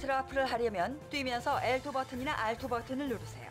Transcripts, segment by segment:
트라플을 하려면 뛰면서 L2 버튼이나 R2 버튼을 누르세요.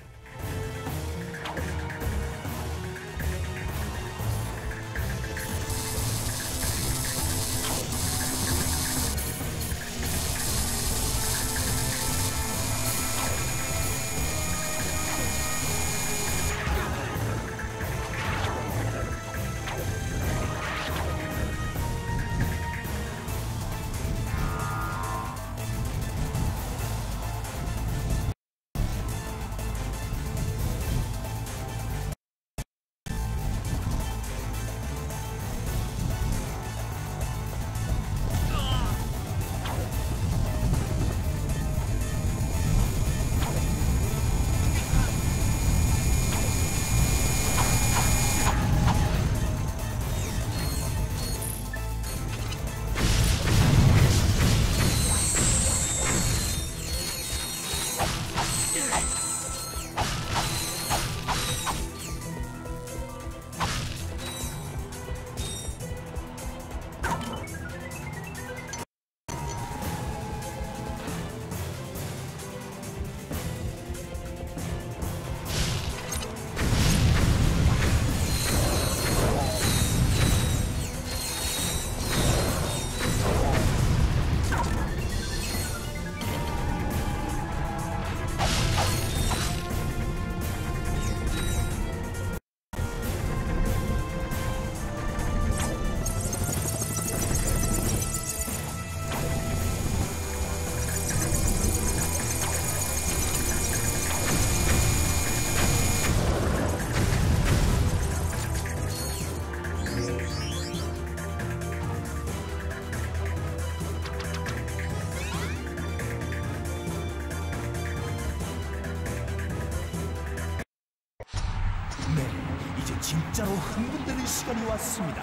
진짜로 흥분되는 시간이 왔습니다.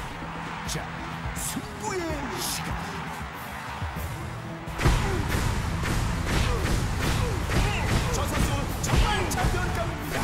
자, 승부의 시간. 저 선수 정말 장면감입니다.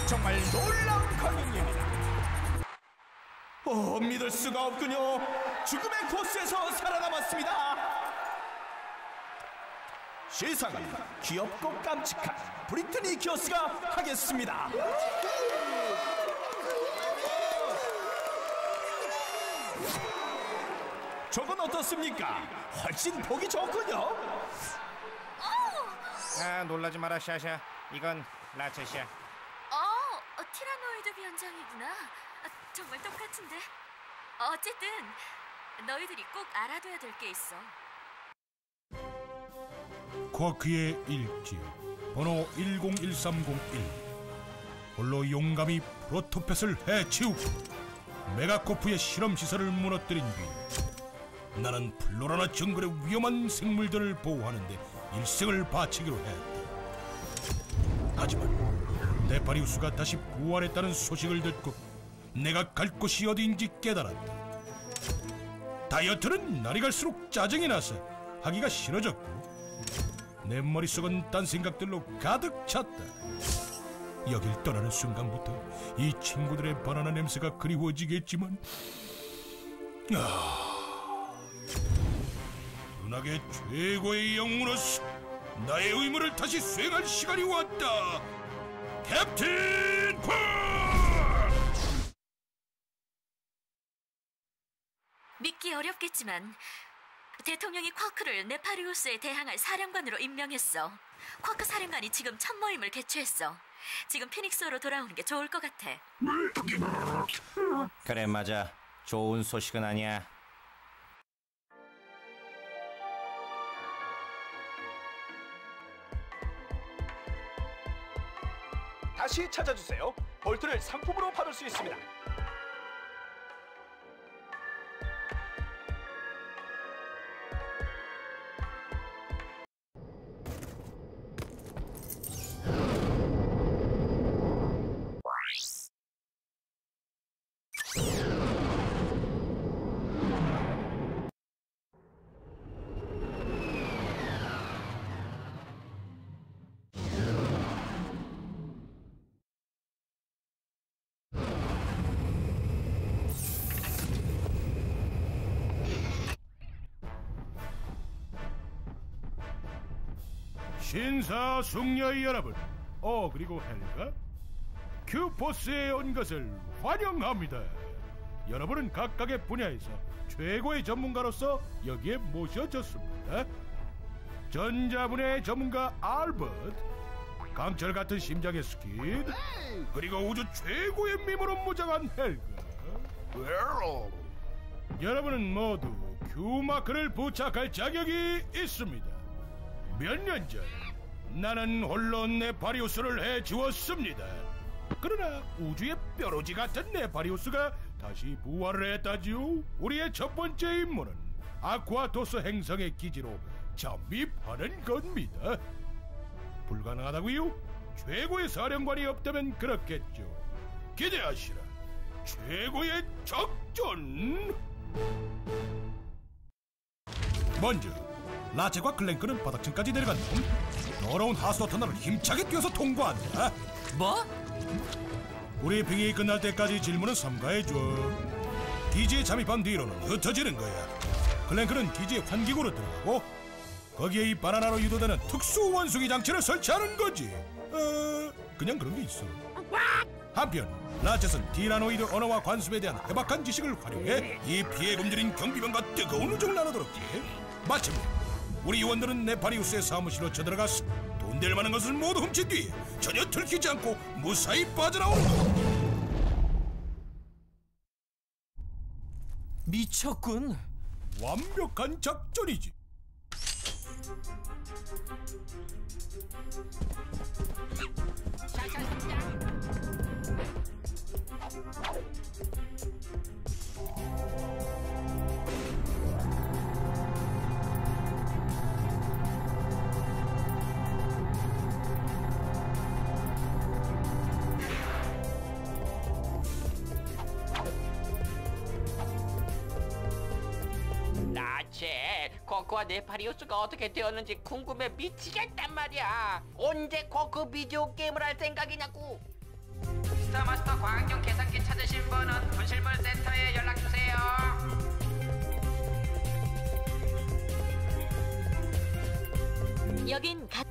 정말 놀라운 광경입니다. 믿을 수가 없군요. 죽음의 코스에서 살아남았습니다. 시상은 귀엽고 깜찍한 브리트니 기어스가 하겠습니다. 저건 어떻습니까? 훨씬 보기 좋군요. 놀라지 마라 샤샤. 이건 라쳇이야. 티라노이드 변장이구나. 정말 똑같은데. 어쨌든 너희들이 꼭 알아둬야 될 게 있어. 쿼크의 일지 번호 101301 홀로 용감히 프로토펫을 해치우고 메가코프의 실험시설을 무너뜨린 뒤 나는 플로라나 정글의 위험한 생물들을 보호하는데 일생을 바치기로 했다. 하지만 네파리우스가 다시 부활했다는 소식을 듣고 내가 갈 곳이 어디인지 깨달았다. 다이어트는 날이 갈수록 짜증이 나서 하기가 싫어졌고 내 머릿속은 딴 생각들로 가득 찼다. 여길 떠나는 순간부터 이 친구들의 바나나 냄새가 그리워지겠지만 은하계 최고의 영웅으로서 나의 의무를 다시 수행할 시간이 왔다. 캡틴 쿼! 믿기 어렵겠지만 대통령이 쿼크를 네파리우스에 대항할 사령관으로 임명했어. 쿼크 사령관이 지금 첫 모임을 개최했어. 지금 피닉스로 돌아오는 게 좋을 것 같아. 그래 맞아. 좋은 소식은 아니야. 다시 찾아주세요. 볼트를 상품으로 받을 수 있습니다. 신사숙녀 여러분, 그리고 헬가, 큐포스에 온 것을 환영합니다. 여러분은 각각의 분야에서 최고의 전문가로서 여기에 모셔졌습니다. 전자분야의 전문가 알버트, 강철 같은 심장의 스키드, 그리고 우주 최고의 미모로 무장한 헬가. 여러분은 모두 큐마크를 부착할 자격이 있습니다. 몇 년 전 나는 홀로 네파리우스를 해치웠습니다. 그러나 우주의 뾰루지 같은 네파리우스가 다시 부활을 했다지요. 우리의 첫 번째 임무는 아쿠아토스 행성의 기지로 잠입하는 겁니다. 불가능하다고요? 최고의 사령관이 없다면 그렇겠죠. 기대하시라. 최고의 작전. 먼저 라쳇과 클랭크는 바닥층까지 내려간 후 더러운 하수도 터널을 힘차게 뛰어서 통과한다. 뭐? 우리 빙이 끝날 때까지 질문은 삼가해줘. 기지에 잠입한 뒤로는 흩어지는 거야. 클랭크는 기지의 환기구로 들어가고 거기에 이 바나나로 유도되는 특수 원숭이 장치를 설치하는 거지. 그냥 그런 게 있어. 한편 라쳇은 티라노이드 언어와 관습에 대한 해박한 지식을 활용해 이 피해 굶주린 경비병과 뜨거운 우정을 나누도록 해. 마침내 우리 요원들은 네파리우스의 사무실로 쳐들어가서 돈 될 만한 것을 모두 훔친 뒤 전혀 들키지 않고 무사히 빠져나온다. 미쳤군. 완벽한 작전이지. 쿼크와 네파리우스가 어떻게 되었는지 궁금해 미치겠단 말이야. 언제 쿼크 비디오 게임을 할 생각이냐고. 빅스터머스터 과학용 계산기 찾으신 분은 분실물 센터에 연락주세요. 여긴 가...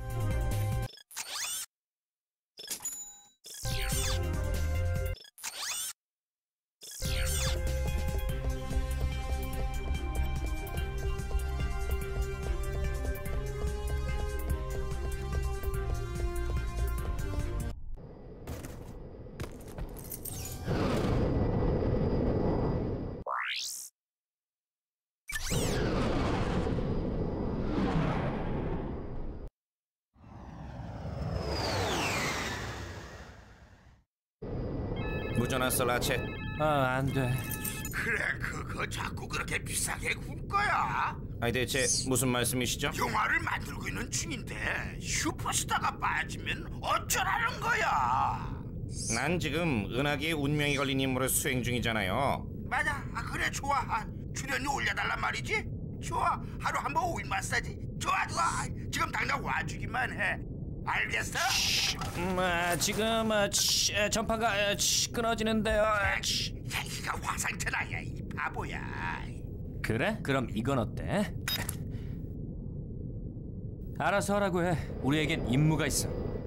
무전 왔어 라쳇. 안돼. 그래 그거 자꾸 그렇게 비싸게 굴 거야? 아니 대체 무슨 말씀이시죠? 영화를 만들고 있는 중인데 슈퍼스타가 빠지면 어쩌라는 거야? 난 지금 은하계의 운명이 걸린 임무를 수행 중이잖아요. 맞아. 그래 좋아. 출연료 올려달란 말이지? 좋아. 하루 한 번 오일 마사지. 좋아. 지금 당장 와주기만 해. 알겠어? 지금 전파가 끊어지는데요. 이가 화상천하야 이 바보야. 그래? 그럼 이건 어때? 알아서 하라고 해. 우리에겐 임무가 있어.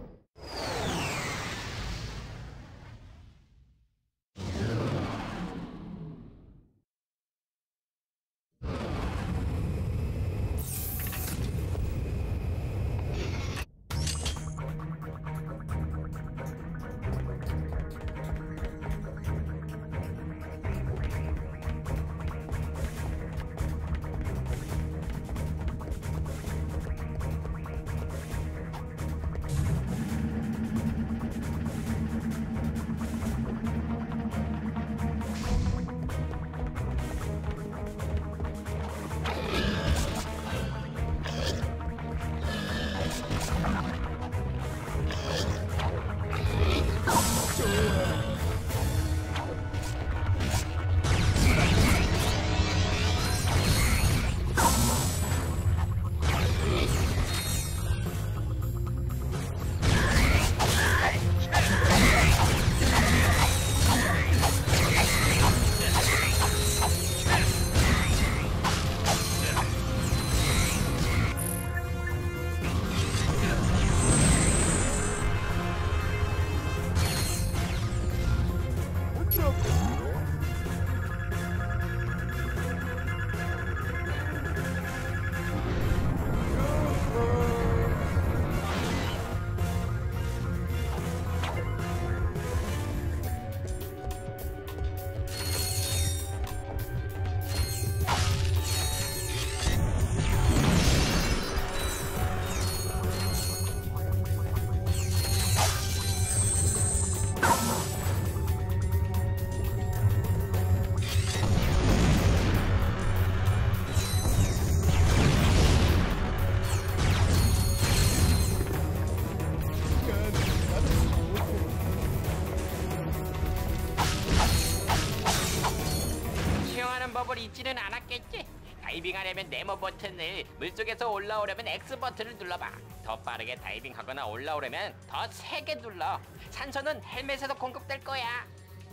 법을 잊지는 않았겠지? 다이빙하려면 네모 버튼을, 물속에서 올라오려면 X 버튼을 눌러봐. 더 빠르게 다이빙하거나 올라오려면 더 세게 눌러. 산소는 헬멧에서 공급될 거야.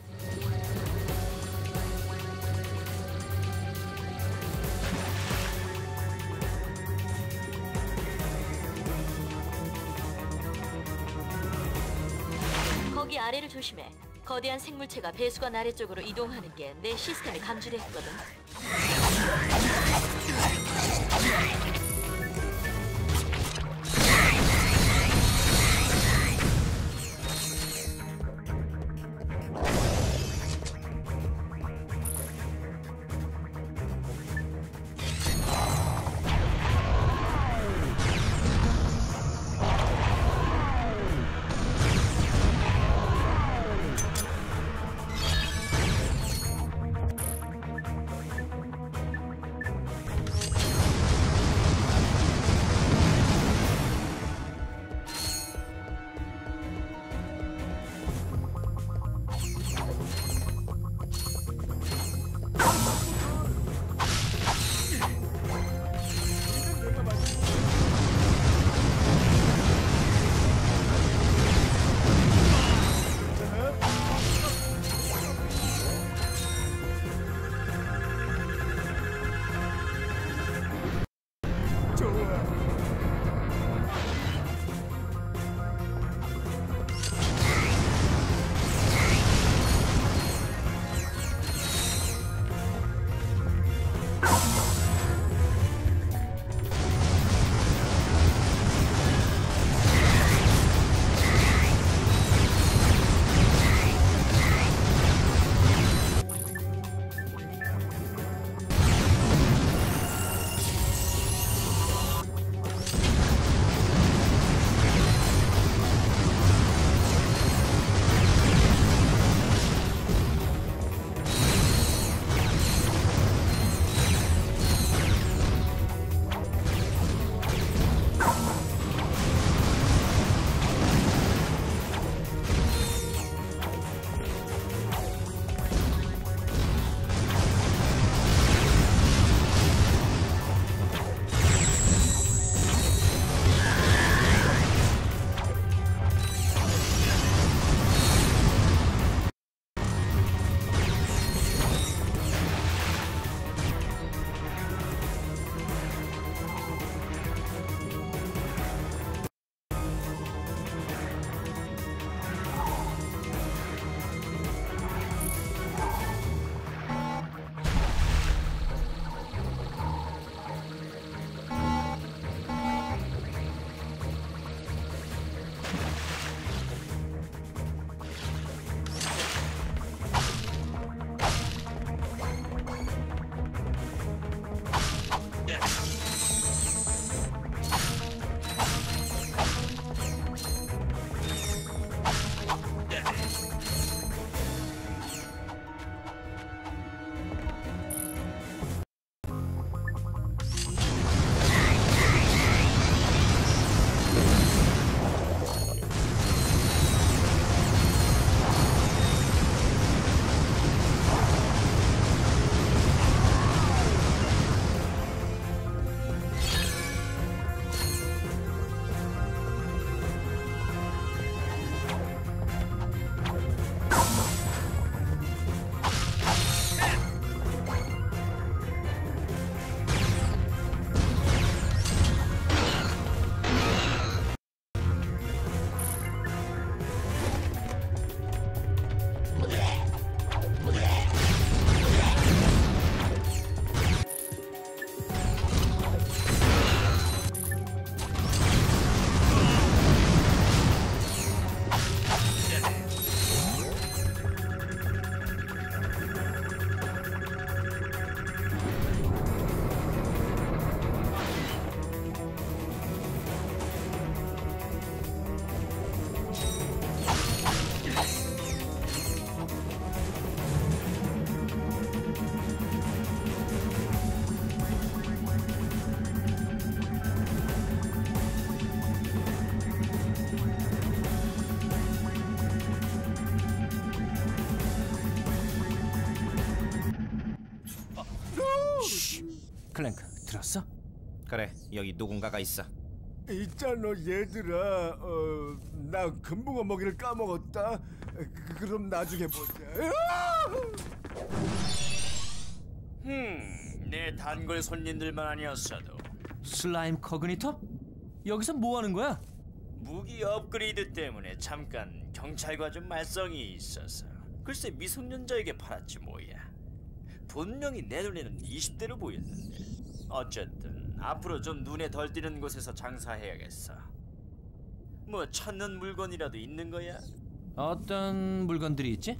거기 아래를 조심해. 거대한 생물체가 배수관 아래쪽으로 이동하는 게 내 시스템에 감지됐거든. 클랭크, 들었어? 그래, 여기 누군가가 있어. 있잖아 얘들아. 나 금붕어 먹이를 까먹었다. 그럼 나중에 보자. 내 단골 손님들만 아니었어도 슬라임 커그니터? 여기서 뭐 하는 거야? 무기 업그레이드 때문에 잠깐 경찰과 좀 말썽이 있어서 글쎄 미성년자에게 팔았지 뭐야. 분명히 내 눈에는 20대로 보였는데 어쨌든 앞으로 좀 눈에 덜 띄는 곳에서 장사해야겠어. 뭐 찾는 물건이라도 있는 거야? 어떤 물건들이 있지?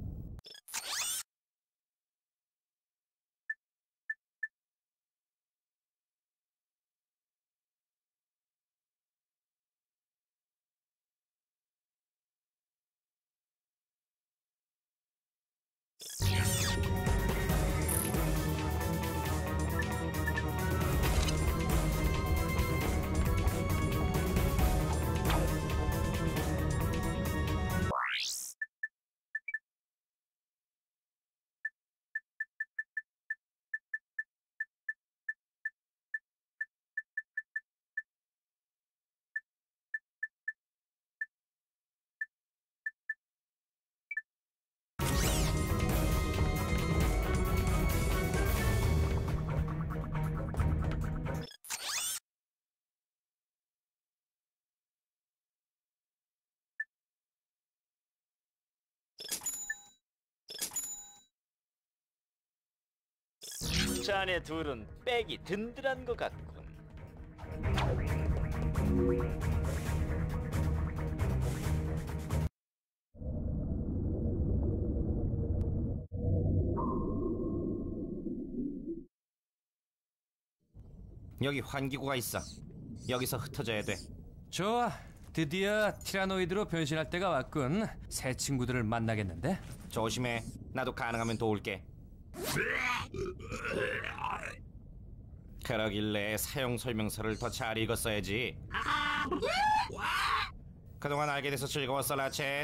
자네 둘은 백이 든든한 것 같군. 여기 환기구가 있어. 여기서 흩어져야 돼. 좋아, 드디어 티라노이드로 변신할 때가 왔군. 새 친구들을 만나겠는데? 조심해. 나도 가능하면 도울게. 그러길래 사용 설명서를 더 잘 읽었어야지. 그동안 알게 돼서 즐거웠어, 라쳇.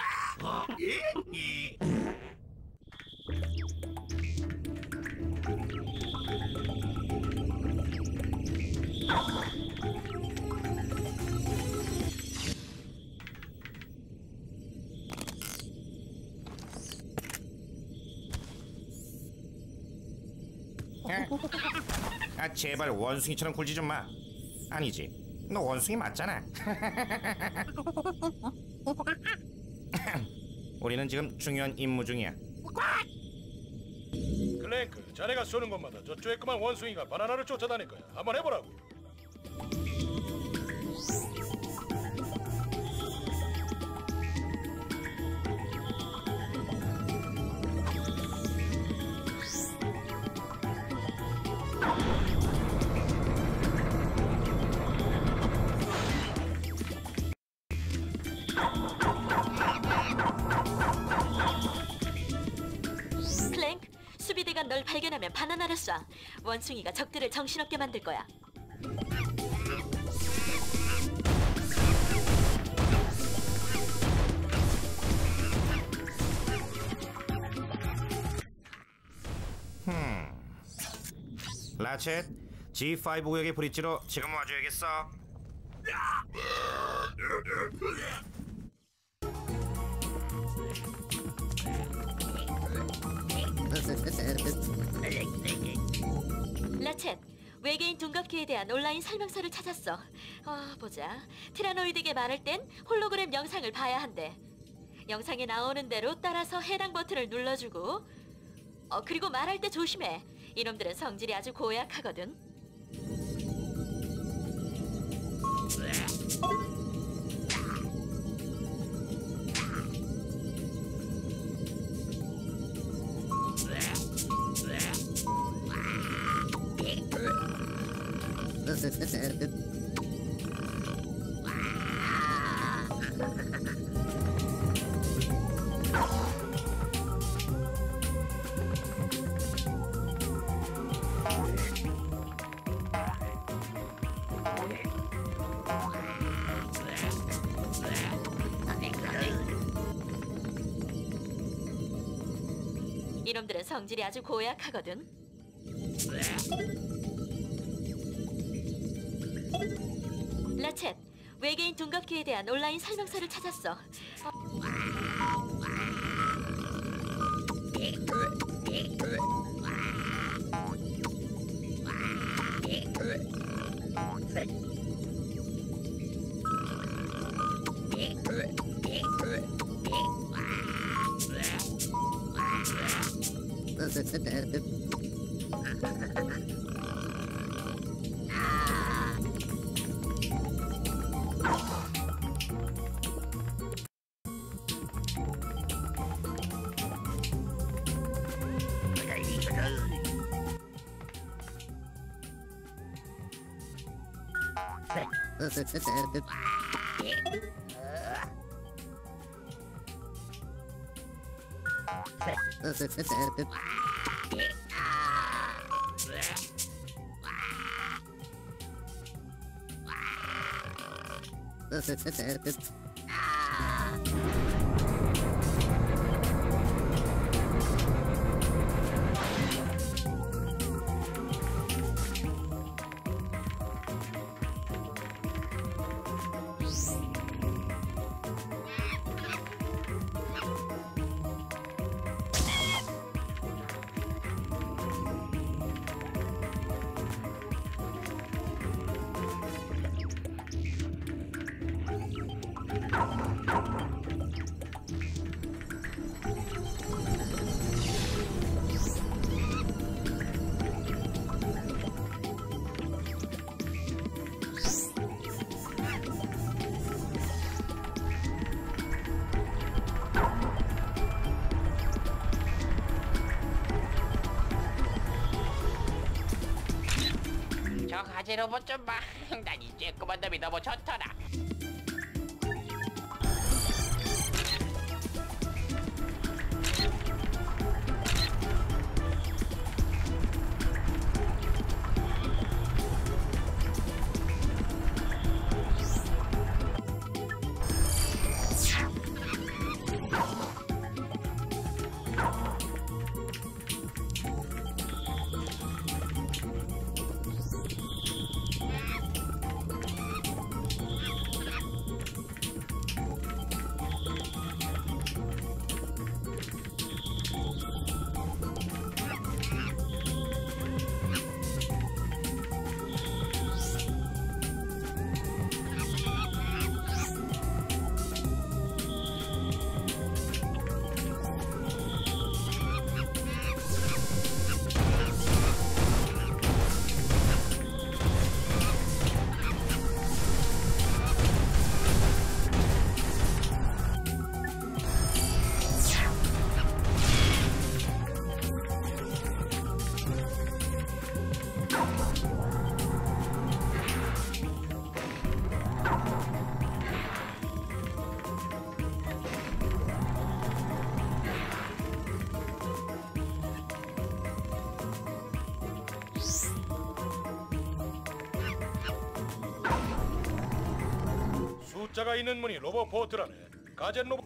아, 제발 원숭이처럼 굴지 좀 마. 아니지, 너 원숭이 맞잖아. 우리는 지금 중요한 임무 중이야. 클랭크, 자네가 쏘는 곳마다 저 쬐끄만 원숭이가 바나나를 쫓아다닐 거야. 한번 해보라고. 클랭크, 수비대가 널 발견하면 바나나를 쏴. 원숭이가 적들을 정신없게 만들 거야. 라쳇, G5 구역의 브릿지로 지금 와줘야겠어. 라쳇, 외계인 둔갑귀에 대한 온라인 설명서를 찾았어. 보자. 티라노이드에게 말할 땐 홀로그램 영상을 봐야 한대. 영상에 나오는 대로 따라서 해당 버튼을 눌러주고, 그리고 말할 때 조심해. 이놈들은 성질이 아주 고약하거든. 이놈들은 성질이 아주 고약하거든. 라쳇, 외계인 둔갑귀에 대한 온라인 설명서를 찾았어. 저 가지 로봇 좀 봐. 난 이 쬐끄만 놈이 너무 좋더라. 숫자가 있는 문이 로봇 포트라네. 가젯 로봇.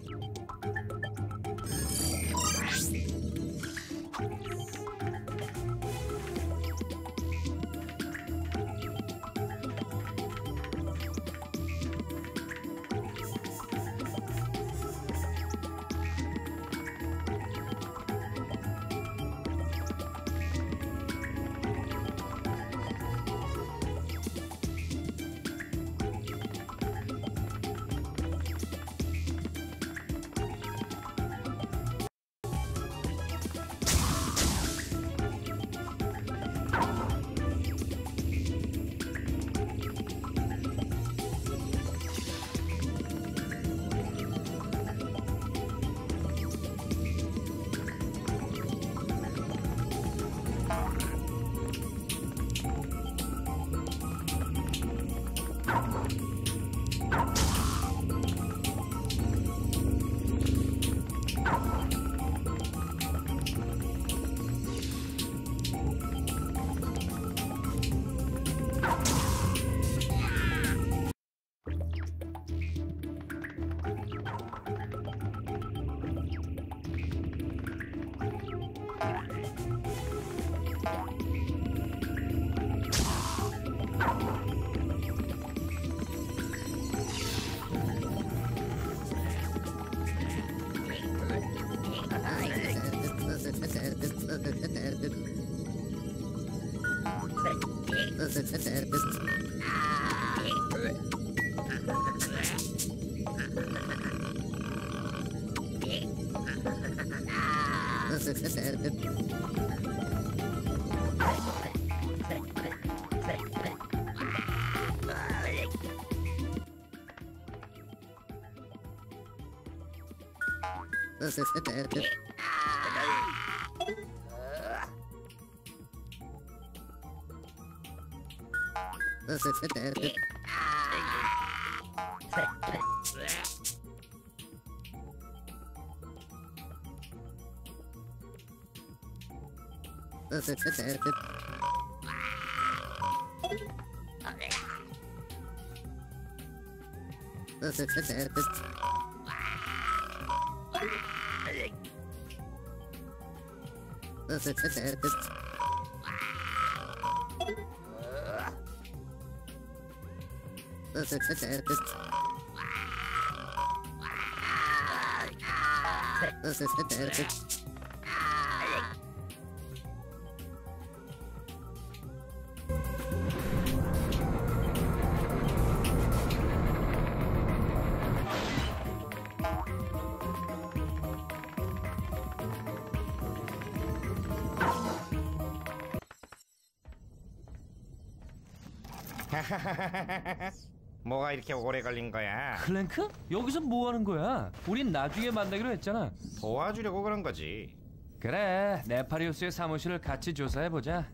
뭐가 이렇게 오래 걸린 거야? 클랭크? 여기서 뭐 하는 거야? 우린 나중에 만나기로 했잖아. 도와주려고 그런 거지. 그래, 네파리우스의 사무실을 같이 조사해보자.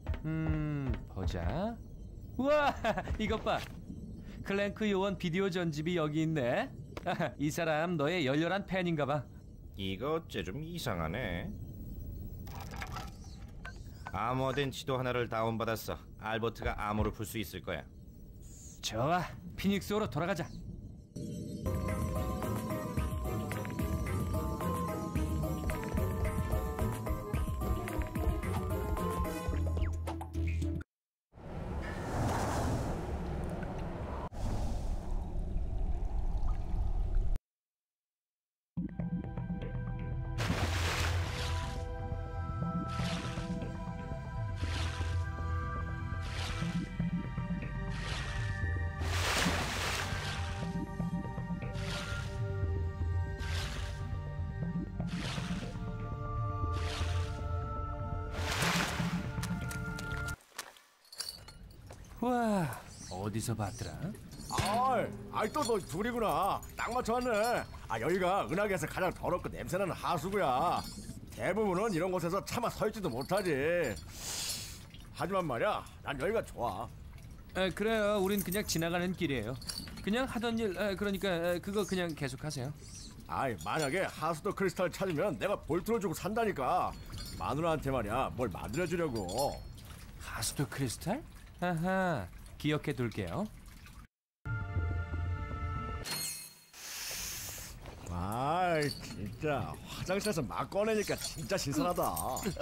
보자. 우와, 이것 봐. 클랭크 요원 비디오 전집이 여기 있네. 이 사람 너의 열렬한 팬인가 봐. 이거 어째 좀 이상하네. 암호된 지도 하나를 다운받았어. 알버트가 암호를 풀 수 있을 거야. 좋아, 피닉스로 돌아가자. 와, 어디서 봤더라? 또 너 둘이구나. 딱 맞춰왔네. 여기가 은하계에서 가장 더럽고 냄새나는 하수구야. 대부분은 이런 곳에서 차마 서 있지도 못하지. 하지만 말이야, 난 여기가 좋아. 그래요. 우린 그냥 지나가는 길이에요. 그냥 하던 일, 그러니까 그거 그냥 계속하세요. 만약에 하수도 크리스탈 찾으면 내가 볼트로 주고 산다니까. 마누라한테 말이야, 뭘 만들어주려고. 하수도 크리스탈? 아하, 기억해 둘게요. 진짜 화장실에서 막 꺼내니까 진짜 신선하다.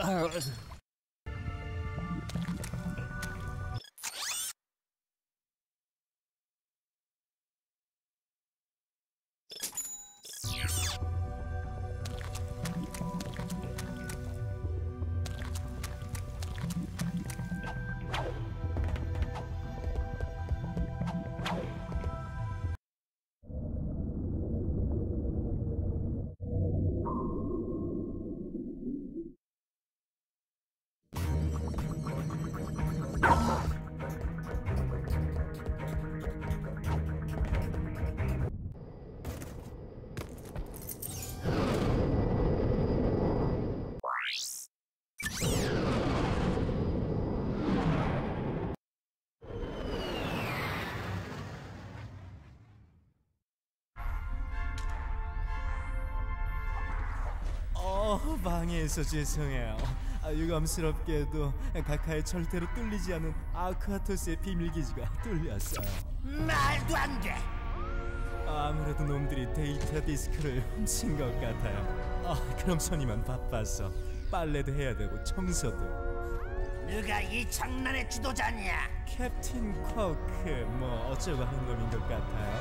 방해해서 죄송해요. 유감스럽게도 각하의 절대로 뚫리지 않는 아크아토스의 비밀기지가 뚫렸어요. 말도 안 돼. 아무래도 놈들이 데이터 디스크를 훔친 것 같아요. 그럼 손이만 바빠서 빨래도 해야 되고 청소도. 누가 이 장난의 주도자냐? 캡틴 쿼크 뭐 어쩌고 하는 놈인 것 같아요.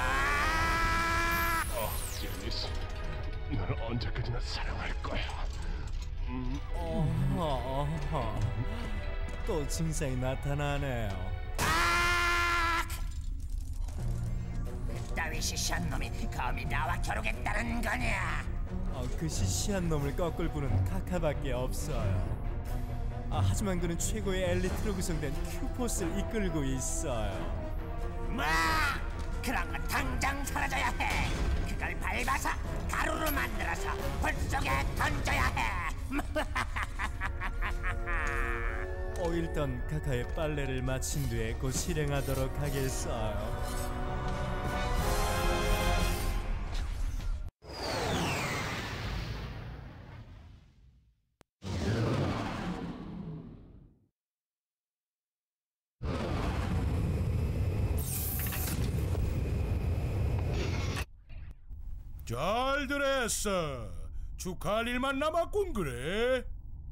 데니스, 너를 언제까지나 사랑할 거야. 또 증상이 나타나네요. 따위 시시한 놈이 감히 나와 겨루겠다는 거냐? 그 시시한 놈을 꺾을 분은 카카밖에 없어요. 하지만 그는 최고의 엘리트로 구성된 큐포스를 이끌고 있어요. 뭐? 그런 건 당장 사라져야 해. 그걸 밟아서 가루로 만들어서 불 속에 던져야 해. 일단 카카의 빨래를 마친 뒤에 곧 실행하도록 하겠어요. 잘들 했어. 축하할 일만 남았군 그래.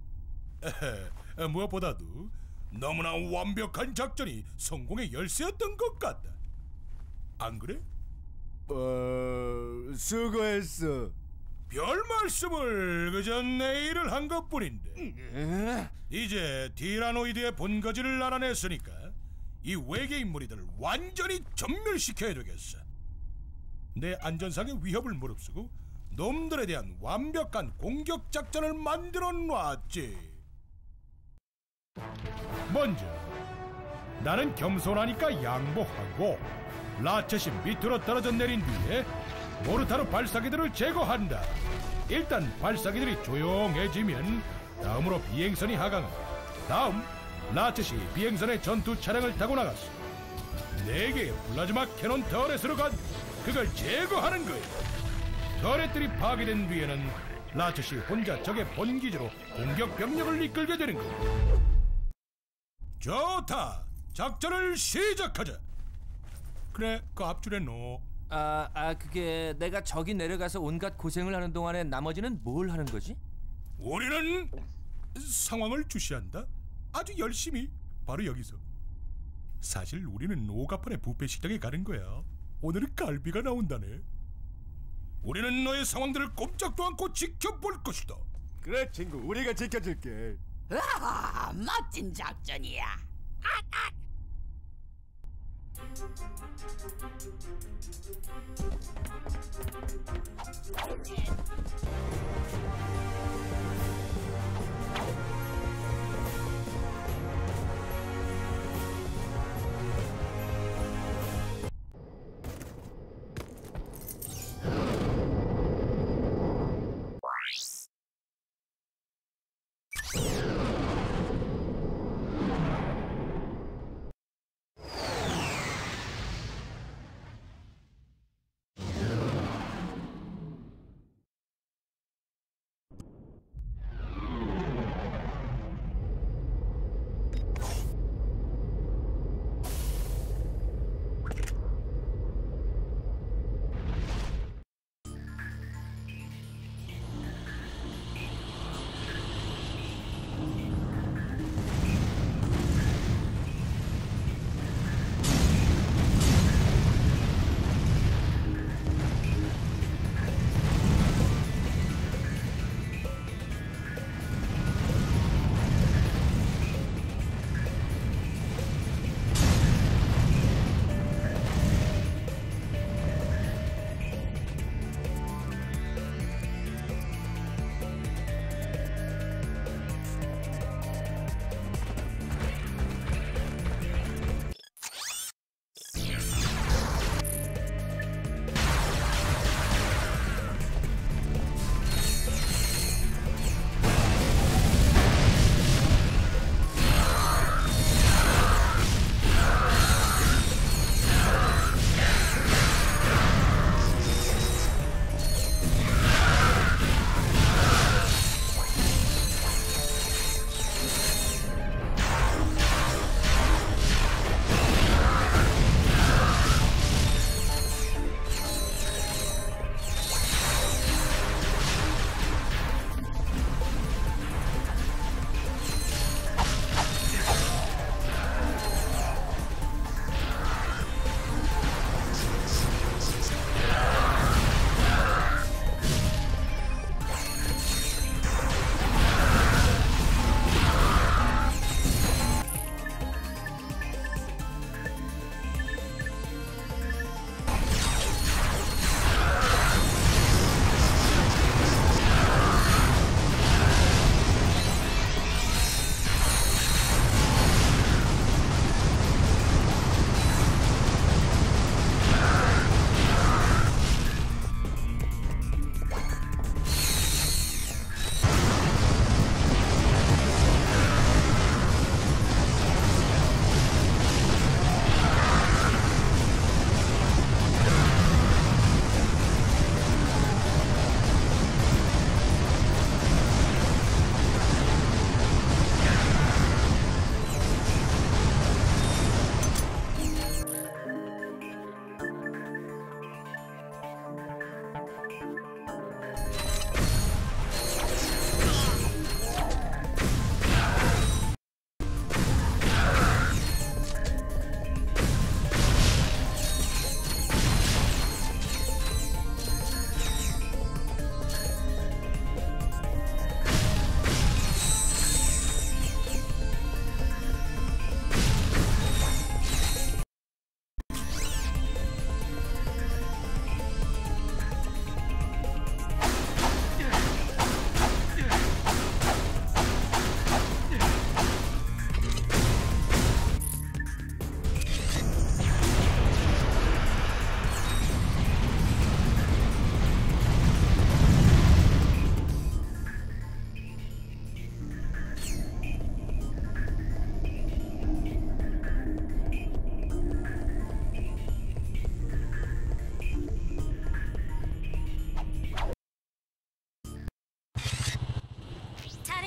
무엇보다도 너무나 완벽한 작전이 성공의 열쇠였던 것 같다. 안 그래? 수고했어. 별 말씀을 그저 내 일을 한 것뿐인데. 이제 티라노이드의 본거지를 알아냈으니까 이 외계인 무리들을 완전히 전멸시켜야 되겠어. 내 안전상의 위협을 무릅쓰고 놈들에 대한 완벽한 공격 작전을 만들어 놨지. 먼저 나는 겸손하니까 양보하고 라쳇이 밑으로 떨어져 내린 뒤에 모르타르 발사기들을 제거한다. 일단 발사기들이 조용해지면 다음으로 비행선이 하강한다. 다음 라쳇이 비행선의 전투 차량을 타고 나갔어. 4개의 플라즈마 캐논 터렛으로 간 그걸 제거하는 거야. 터렛들이 파괴된 뒤에는 라쳇이 혼자 적의 본기지로 공격 병력을 이끌게 되는 거야. 좋다. 작전을 시작하자. 그래, 그 앞줄에 너. 그게 내가 저기 내려가서 온갖 고생을 하는 동안에 나머지는 뭘 하는 거지? 우리는 상황을 주시한다. 아주 열심히. 바로 여기서. 사실 우리는 오가판의 뷔페 식당에 가는 거야. 오늘은 갈비가 나온다네. 우리는 너의 상황들을 꼼짝도 않고 지켜볼 것이다. 그래 친구, 우리가 지켜줄게. 멋진 작전이야.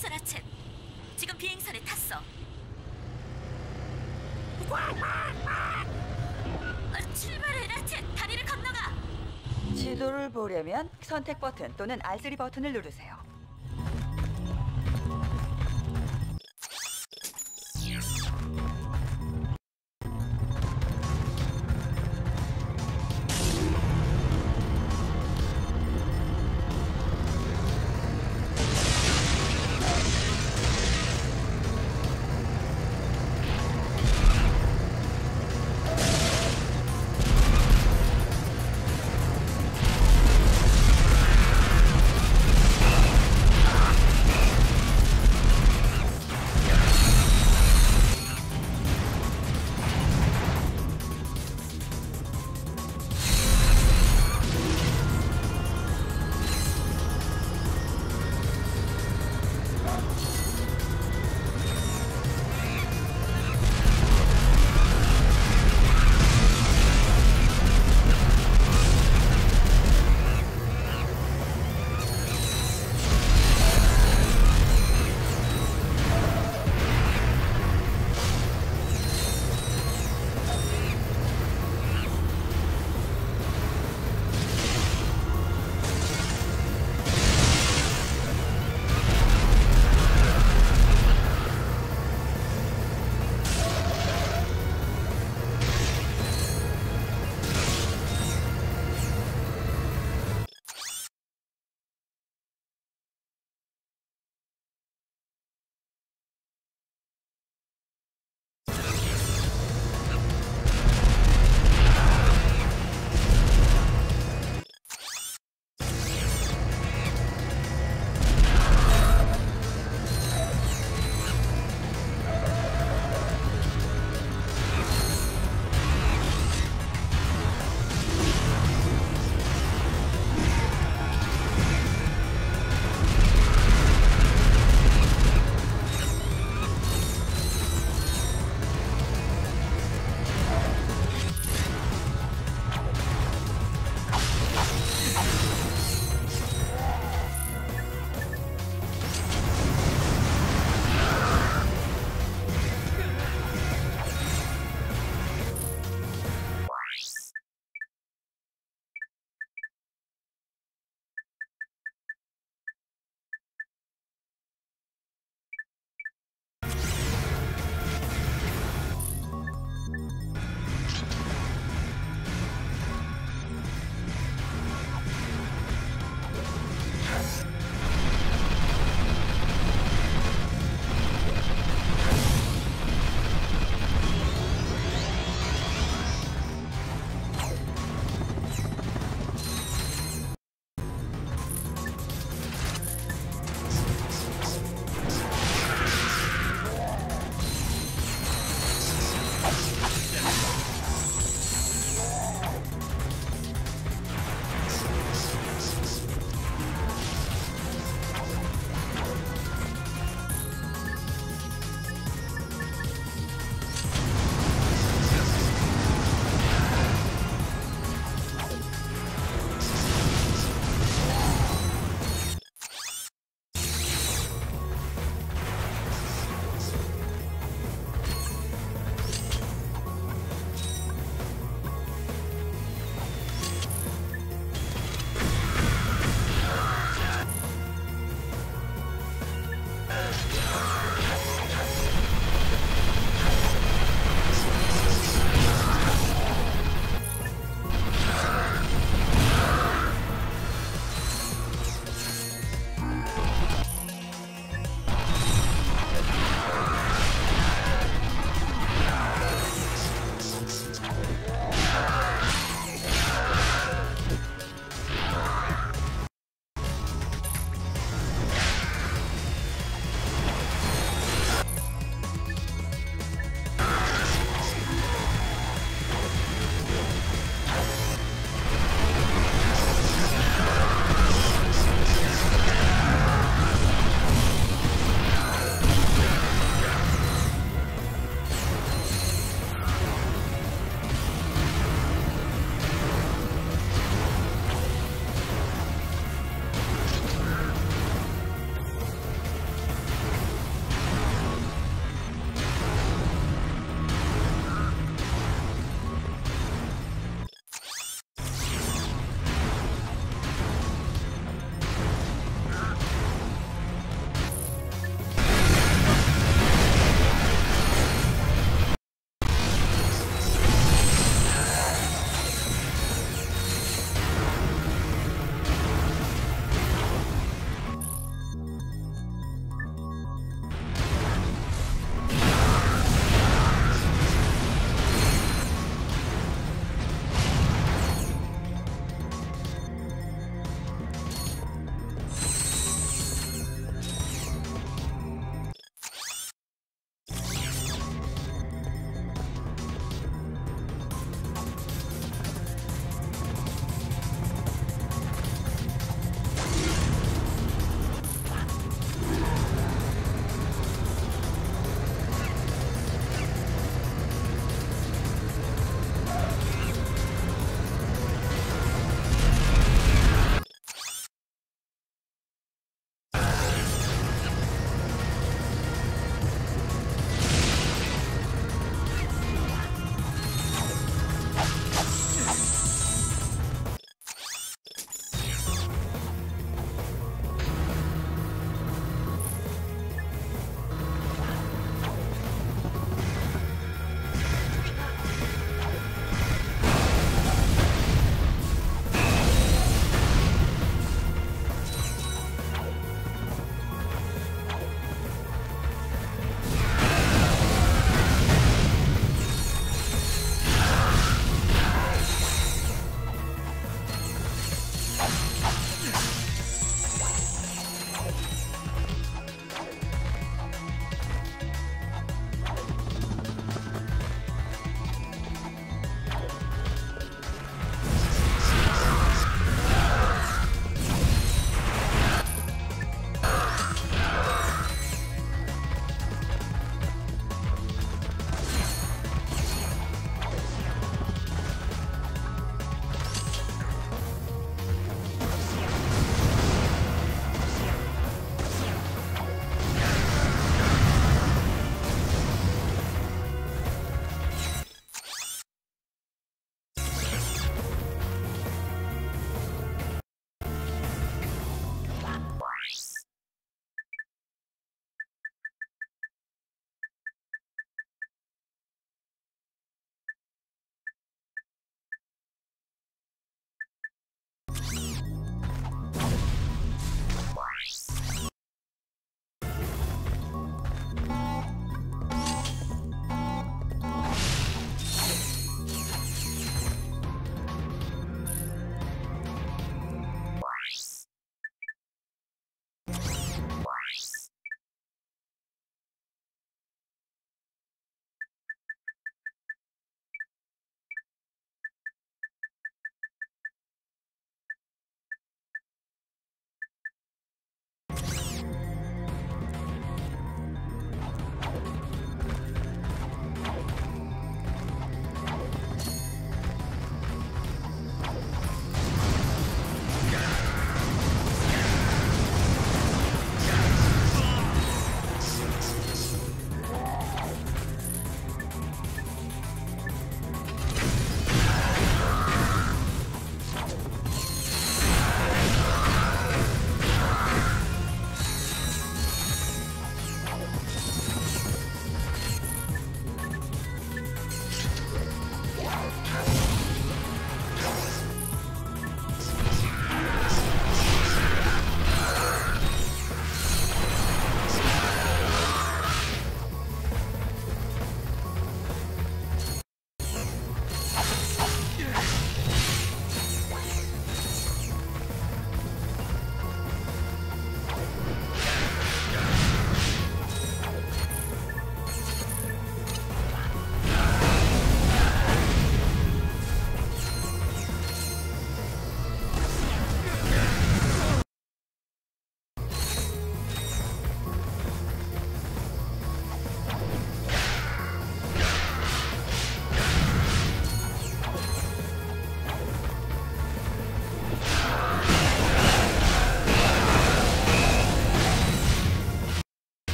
알겠어, 라쳇. 지금 비행선에 탔어. 출발해, 라쳇. 다리를 건너가. 지도를 보려면 선택 버튼 또는 R3 버튼을 누르세요.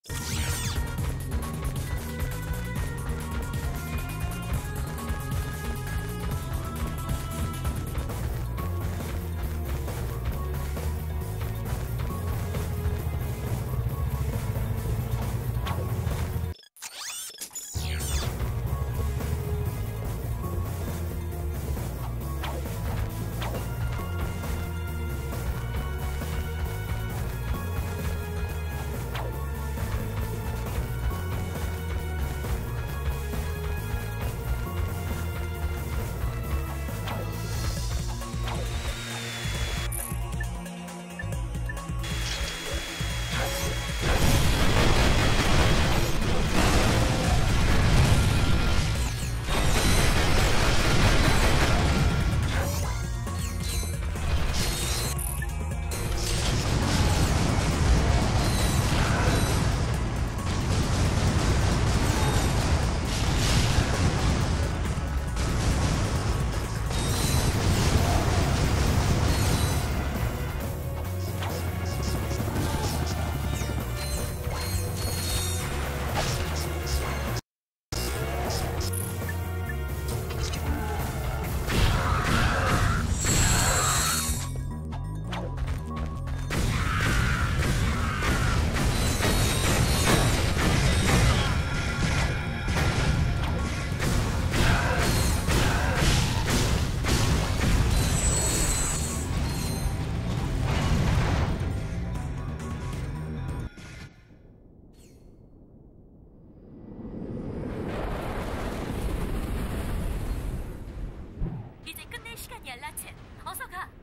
이제 끝낼 시간이야, 라첸. 어서 가.